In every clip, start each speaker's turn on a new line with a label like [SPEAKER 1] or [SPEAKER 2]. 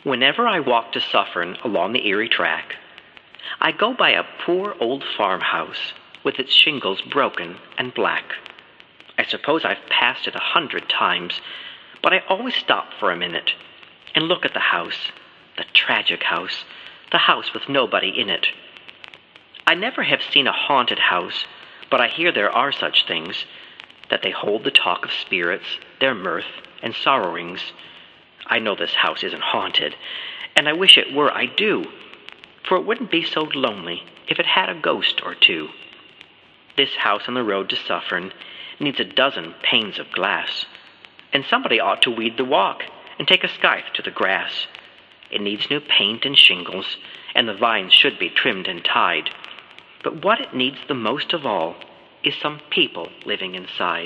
[SPEAKER 1] Whenever I walk to Suffern along the Erie track, I go by a poor old farmhouse with its shingles broken and black. I suppose I've passed it 100 times, but I always stop for a minute and look at the house, the tragic house, the house with nobody in it. I never have seen a haunted house, but I hear there are such things, that they hold the talk of spirits, their mirth, and sorrowings. I know this house isn't haunted, and I wish it were, I do, for it wouldn't be so lonely if it had a ghost or two. This house on the road to Suffern needs a dozen panes of glass, and somebody ought to weed the walk and take a scythe to the grass. It needs new paint and shingles, and the vines should be trimmed and tied. But what it needs the most of all is some people living inside.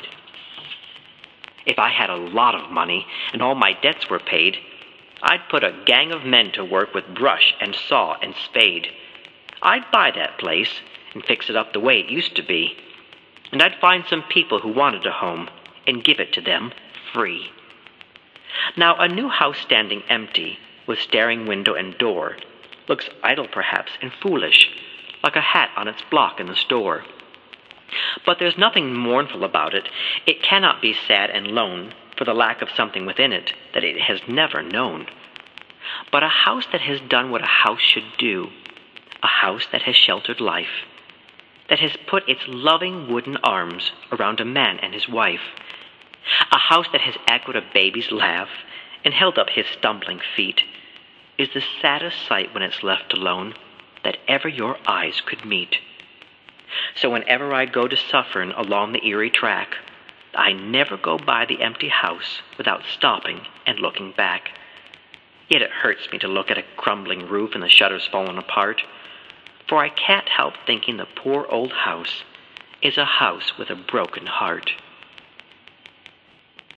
[SPEAKER 1] If I had a lot of money and all my debts were paid, I'd put a gang of men to work with brush and saw and spade. I'd buy that place and fix it up the way it used to be, and I'd find some people who wanted a home and give it to them free. Now, a new house standing empty, with staring window and door, looks idle perhaps and foolish, like a hat on its block in the store. But there's nothing mournful about it. It cannot be sad and lone for the lack of something within it that it has never known. But a house that has done what a house should do, a house that has sheltered life, that has put its loving wooden arms around a man and his wife, a house that has echoed a baby's laugh and held up his stumbling feet, is the saddest sight when it's left alone that ever your eyes could meet. So whenever I go to Suffern along the Erie track, I never go by the empty house without stopping and looking back. Yet it hurts me to look at a crumbling roof and the shutters fallen apart, for I can't help thinking the poor old house is a house with a broken heart.